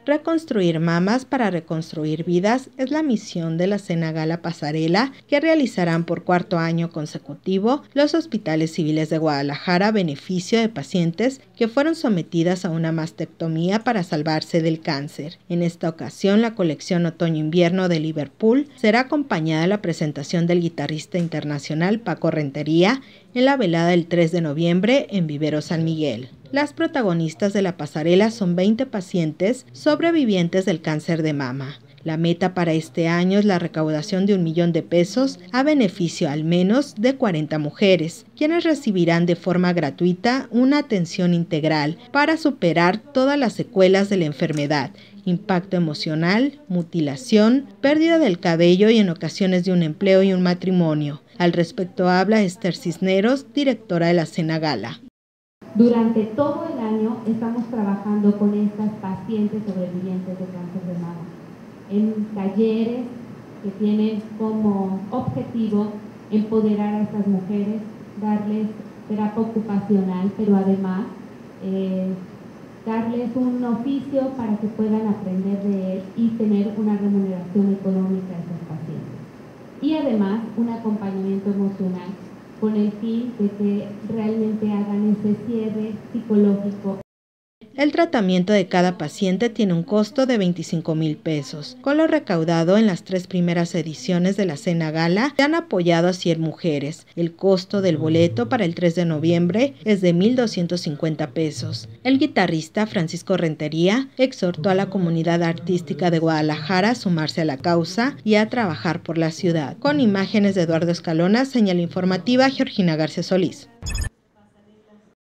Reconstruir mamas para reconstruir vidas es la misión de la Cena Gala Pasarela que realizarán por cuarto año consecutivo los hospitales civiles de Guadalajara a beneficio de pacientes que fueron sometidas a una mastectomía para salvarse del cáncer. En esta ocasión, la colección Otoño-Invierno de Liverpool será acompañada de la presentación del guitarrista internacional Paco Rentería en la velada del 3 de noviembre en Vivero San Miguel. Las protagonistas de la pasarela son 20 pacientes sobrevivientes del cáncer de mama. La meta para este año es la recaudación de 1 millón de pesos a beneficio al menos de 40 mujeres, quienes recibirán de forma gratuita una atención integral para superar todas las secuelas de la enfermedad, impacto emocional, mutilación, pérdida del cabello y en ocasiones de un empleo y un matrimonio. Al respecto habla Esther Cisneros, directora de la Cena Gala. Durante todo el año estamos trabajando con estas pacientes sobrevivientes de cáncer de mama en talleres que tienen como objetivo empoderar a estas mujeres, darles terapia ocupacional, pero además darles un oficio para que puedan aprender de él y tener una remuneración económica a estos pacientes. Y además un acompañamiento emocional con el fin de que realmente hagan ese cierre psicológico. El tratamiento de cada paciente tiene un costo de 25,000 pesos. Con lo recaudado en las 3 primeras ediciones de la Cena Gala, se han apoyado a 100 mujeres. El costo del boleto para el 3 de noviembre es de 1,250 pesos. El guitarrista Francisco Rentería exhortó a la comunidad artística de Guadalajara a sumarse a la causa y a trabajar por la ciudad. Con imágenes de Eduardo Escalona, señal informativa Georgina García Solís.